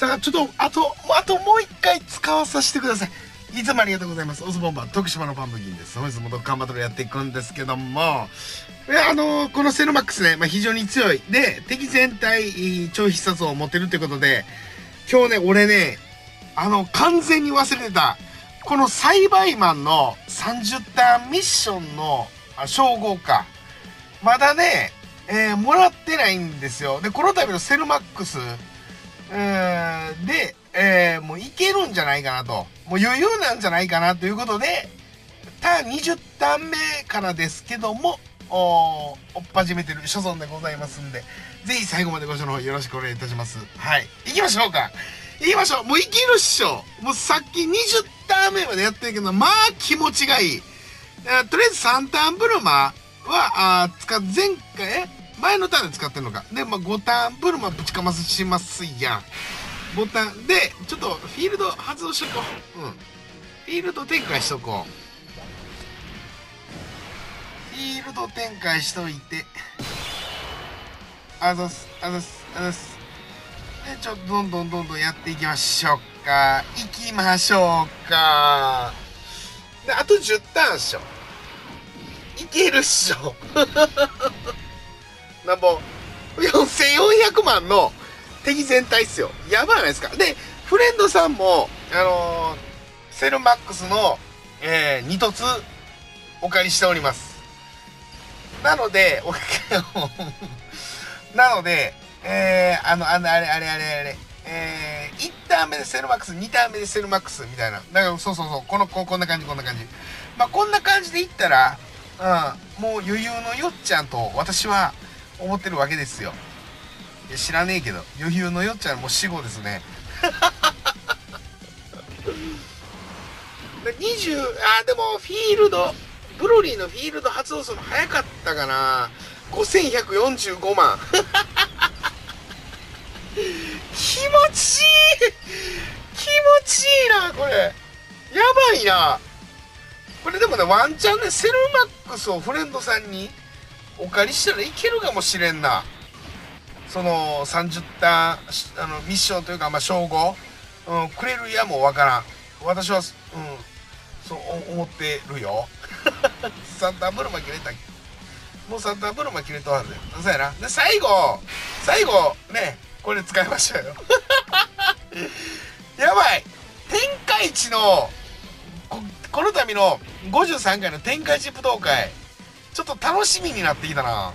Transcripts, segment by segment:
さあ、ちょっと、あともう一回使わさせてください。いつもありがとうございます。オズボンバー、徳島のパンプキンです。本日もドッカンバトルやっていくんですけども、このセルマックスね、非常に強い。で、敵全体、超必殺を持ってるってことで、今日ね、俺ね、完全に忘れてた、この栽培マンの30ターンミッションの称号か。まだね、もらってないんですよ。で、この度のセルマックス、で、もういけるんじゃないかなと。もう余裕なんじゃないかなということで、20ターン目からですけども、追っ始めてる所存でございますんで、ぜひ最後までご視聴の方よろしくお願いいたします。はい。行きましょうか。行きましょう。もういけるっしょ。もうさっき20ターン目までやってるけど、まあ気持ちがいい。とりあえず3ターンブルマは、前のターンで使ってるのか。で、5ターンブルマぶちかますしますやん。ボタンで、ちょっとフィールド発動しとこう。フィールド展開しとこう。フィールド展開しといて。で、ちょっとどんどんやっていきましょうか。行きましょうか。で、あと10ターンっしょ。いけるっしょ。なんぼ、4400万の敵全体っすよ。やばいないですか。で、フレンドさんも、セルマックスの、2凸お借りしております。なので、1ターン目でセルマックス、2ターン目でセルマックスみたいな。だから、そう。こんな感じ。まあ、こんな感じでいったら、もう余裕のよっちゃんと私は思ってるわけですよ。いや知らねえけど、余裕のよっちゃんもう死後ですね。ででもフィールド、ブロリーのフィールド発動するの早かったかな。5145万。気持ちいいな、これ。やばいな。これでもね、ワンチャンね、セルマックスをフレンドさんにお借りしたらいけるかもしれんな。その30ターン、ミッションというか、称号、くれるやもわからん。私は、そう思ってるよ。サンタブルマ切れたっけ。もうサンタブルマ切れとはずよ。そうやな。で、最後、ね、これ使いましたよ。やばい。天下一の、この度の53回の天下一武道会、ちょっと楽しみになってきたな。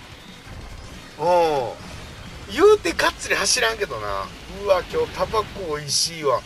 言うてがっつり走らんけどな。うわ、今日タバコ美味しいわ。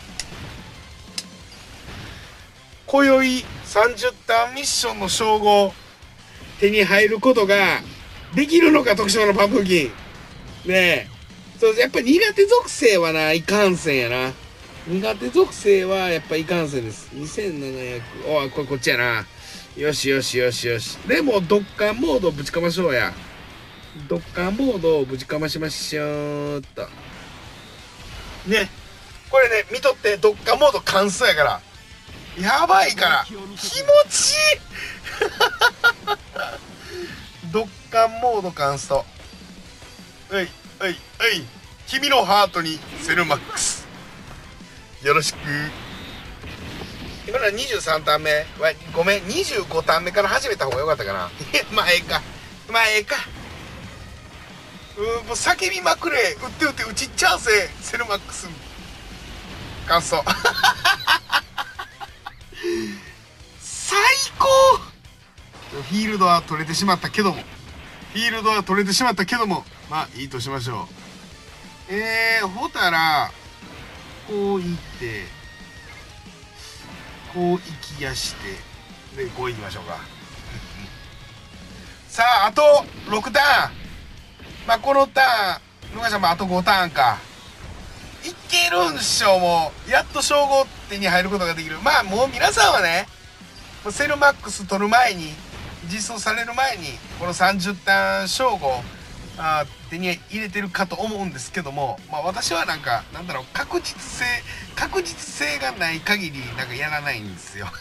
今宵30ターンミッションの称号手に入ることができるのか、徳島のパンプキン。ねえ。そう、やっぱ苦手属性はな、いかんせんやな。苦手属性はやっぱいかんせんです。2700。こっちやな。よし。でも、ドッカンモードぶちかましょうや。ドッカンモードをぶちかましましょうと。ね。これね、見とって、ドッカンモード関数やから。やばいから。気持ちいい。ドッカンモードカンスト。君のハートにセルマックス。よろしく。今のは23ターン目。ごめん、25ターン目から始めた方がよかったかな。まあええか。もう叫びまくれ。打って打ちっちゃうせ。セルマックス。感想。最高。フィールドは取れてしまったけども、まあいいとしましょう。ほたらこう行ってこう行きやしてでこう行きましょうか。さあ、あと6ターン。まあこのターン野川さんもあと5ターンか。いけるんしょ。もうやっと称号手に入ることができる。まあもう皆さんはね、セルマックス取る前に、実装される前にこの30ターン称号手に入れてるかと思うんですけども、まあ私はなんだろう、確実性がない限りやらないんですよ。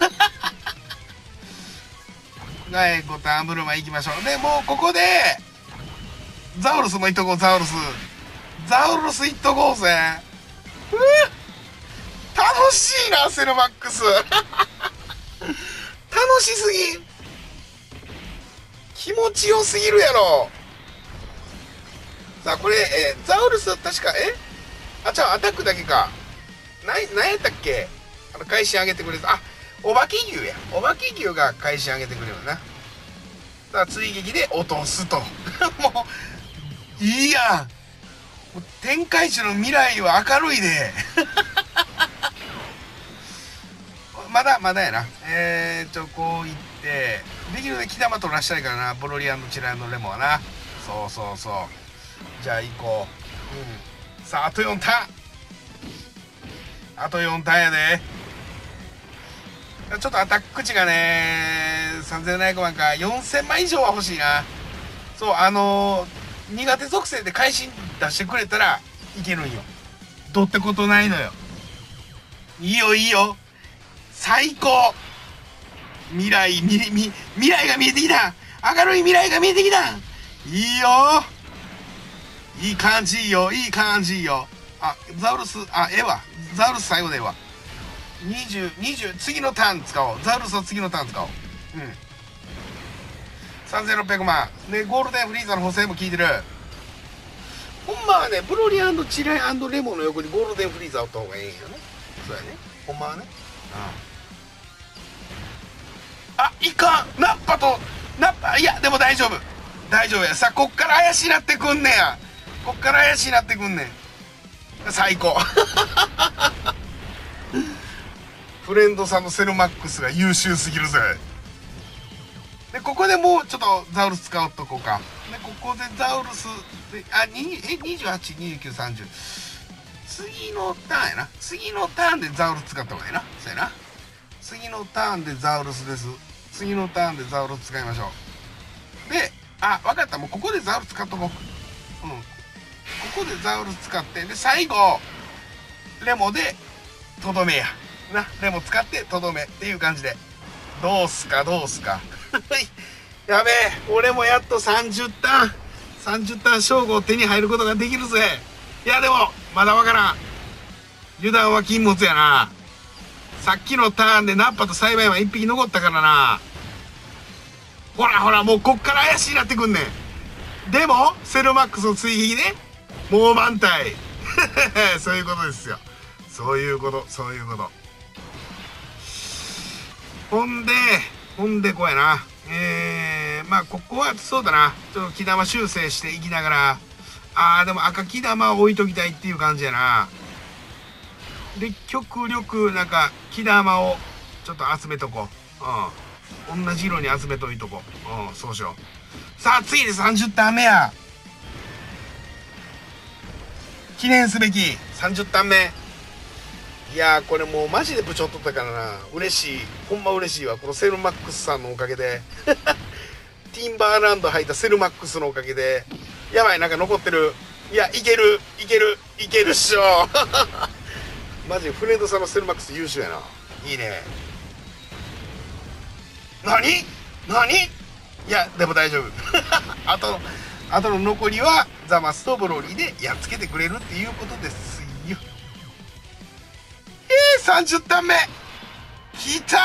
はい、5ターンブルマ行きましょう。でもうここでザウルスもいっとこう。ザウルスいっとこうぜ。うしいな、セルマックス。楽しすぎ。気持ちよすぎるやろ。さあ、これ、ザウルス、確か、あ、じゃあ、アタックだけか。なんやったっけ、返し上げてくれる。あ、お化け牛や。お化け牛が返し上げてくれるな。だから追撃で落とすと。もう、いいやん。もう天下一の未来は明るいで。まだやな。こういって、できるだけ木玉取らしたいからな、ブロリアンのチラのレモンはな。そうそうそう。じゃあ行こう。さあ、あと4ターン。あと4ターンやで。ちょっとアタック値がね、3700万か、4000万以上は欲しいな。そう、苦手属性で会心出してくれたらいけるんよ。どうってことないのよ。いいよ、いいよ。最高。未来が見えてきた。明るい未来が見えてきた。いいよ。いい感じいいよ。いい感じいいよ。あ、ザウルス、ザウルス最後でええわ。20、次のターン使おう。ザウルスは次のターン使おう。3600万。で、ゴールデンフリーザの補正も効いてる。ほんまはね、ブロリアンチライ&レモンの横にゴールデンフリーザー打った方がいいんやね。そうやね。ほんまはね。あ、いかん。ナッパ、いや、でも大丈夫や。さあ、こっから怪しいなってくんねや。最高。フレンドさんのセルマックスが優秀すぎるぜ。で、ここでもうちょっとザウルス使うとこうか。で、ここでザウルスで、28、29、30。次のターンやな。次のターンでザウルス使った方がいいな。そうやな。次のターンでザウルスです。次のターンでザウルス使いましょう。で、あ、わかった。もうここでザウルス使っとこう。ここでザウルス使って、で、最後、レモでとどめや。な、レモ使ってとどめっていう感じで。どうすか。やべえ、俺もやっと30ターン称号手に入ることができるぜ。いやでも、まだわからん。油断は禁物やな。さっきのターンでナッパと栽培マン1匹残ったからな。ほら、もうこっから怪しいなってくんねん。でも、セルマックスの追撃ね。もう満タイ。そういうことですよ。そういうこと。ほんでこうやな。まあここはそうだな。ちょっと木玉修正していきながら。でも赤木玉を置いときたいっていう感じやな。で、極力なんか木玉をちょっと集めとこう。同じ色に集めといとこう。そうしよう。さあ次で30ターン目や。記念すべき30ターン目。いやー、これもうマジで部長取ったからな。嬉しい。ほんま嬉しいわ。このセルマックスさんのおかげで。ティンバーランド履いたセルマックスのおかげで。やばい、なんか残ってる。いや、いけるっしょ。マジフレンドさんのセルマックス優秀やな。いいね。何いや、でも大丈夫。あとの残りはザマスとブロリーでやっつけてくれるっていうことですよ。30ターン目来た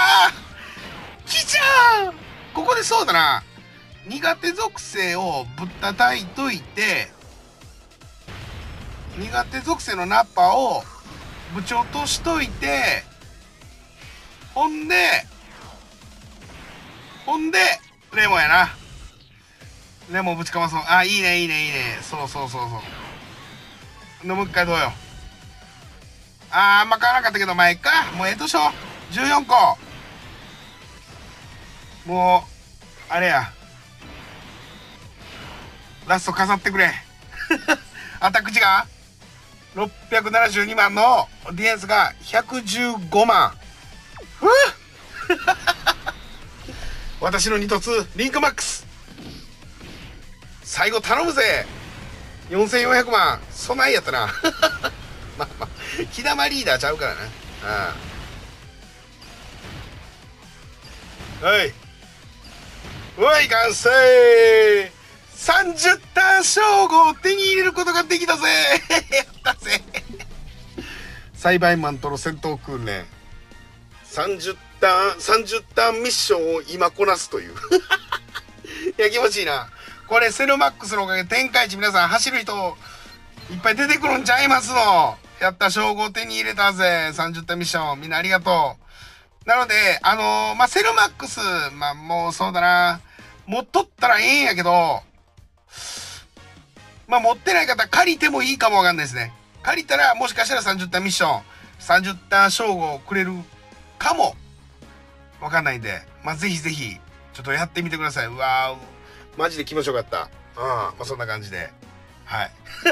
ー。ここでそうだな。苦手属性をぶったたいといて、苦手属性のナッパを部長としといて、ほんで、レモンやな。レモンぶちかまそう。いいね。そう。で、もう一回どうよ。あんま買わなかったけど、前か。もうでしょ。14個。もう、あれや。ラスト飾ってくれ。アタック値が672万のディフェンスが115万。私の2突リンクマックス。最後頼むぜ。4400万。そないやったな。まあ、木玉リーダーちゃうからな。はい、完成。30ターン称号を手に入れることができたぜ。やったぜ。 栽培マンとの戦闘訓練。30ターンミッションを今こなすという。いや、気持ちいいな。これ、セルマックスのおかげで天下一皆さん走る人いっぱい出てくるんちゃいますの。やった、称号手に入れたぜ。30ターンミッション。みんなありがとう。なので、セルマックス、もうそうだな。持っとったらええんやけど、持ってない方借りてもいいかもわかんないですね。借りたらもしかしたら30ターンミッション、30ターン称号くれるかもわかんないんで、ぜひぜひ、ちょっとやってみてください。うわー、マジで気持ちよかった。そんな感じで。はい。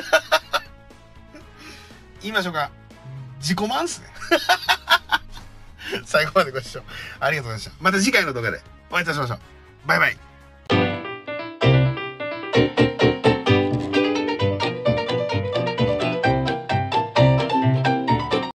言いましょうか。自己満っすね。最後までご視聴ありがとうございました。また次回の動画でお会いいたしましょう。バイバイ。